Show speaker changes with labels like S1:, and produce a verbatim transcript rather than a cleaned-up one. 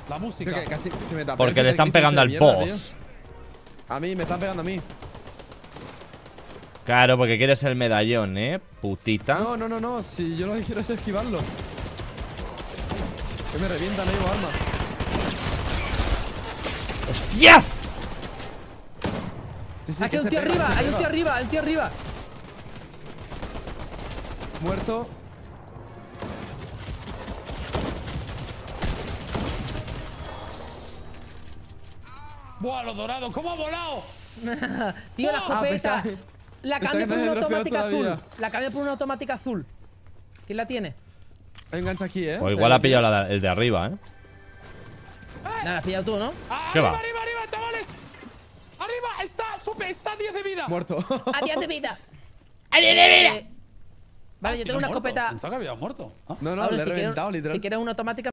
S1: La música.
S2: Que casi, que me tapé
S3: Porque
S2: el
S3: le están
S2: Cristo
S3: pegando
S2: de
S3: al
S2: mierda,
S3: boss.
S2: tío. A mí, me están pegando a mí.
S3: Claro, porque quieres el medallón, ¿eh? Putita.
S2: No, no, no, no. Si yo lo que quiero es esquivarlo. Que me revientan, no llevo arma.
S3: ¡Hostias!
S2: Sí, sí,
S4: Aquí
S2: que
S4: hay un
S2: se
S4: tío
S2: pega,
S4: arriba,
S2: se
S4: hay un
S2: pega.
S4: tío arriba, hay un tío arriba.
S2: Muerto.
S1: Buah, los dorados. ¿Cómo ha volado?
S4: Tío, la
S1: Ah,
S4: escopeta.
S2: pensaba-
S4: La
S2: pensaba
S4: cambio
S2: que
S4: por
S2: no
S4: una
S2: había
S4: automática
S2: dropeado
S4: azul.
S2: todavía.
S4: La cambio por una automática azul. ¿Quién la tiene?
S2: Hay un gancho aquí, eh.
S3: O igual ha pillado la de- el de arriba, ¿eh?
S4: Nada, la has pillado tú, ¿no?
S1: Ah,
S3: ¿Qué
S1: arriba,
S3: va?
S1: arriba, arriba, chavales. Arriba, está, supe, está a diez de vida.
S2: Muerto.
S4: ¡Adiós de vida!
S3: ¡Adiós de vida!
S4: Eh, Vale, yo tengo
S1: ¿Ha
S4: una
S1: muerto?
S4: escopeta.
S1: Pensaba que había muerto. Ah.
S2: No, no,
S4: Ahora,
S2: le he
S4: si quieres-
S2: reventado, literal.
S4: Si quieres una automática.